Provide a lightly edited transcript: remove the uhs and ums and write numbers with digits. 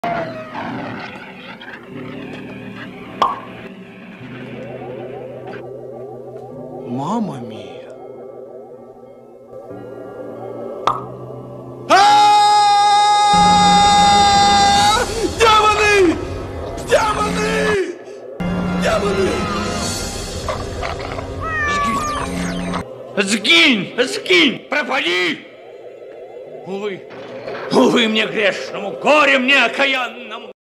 Мама мия. Демоны! Демоны! Демоны! Сгинь! Сгинь! Пропади! Увы, увы мне грешному, горе мне окаянному!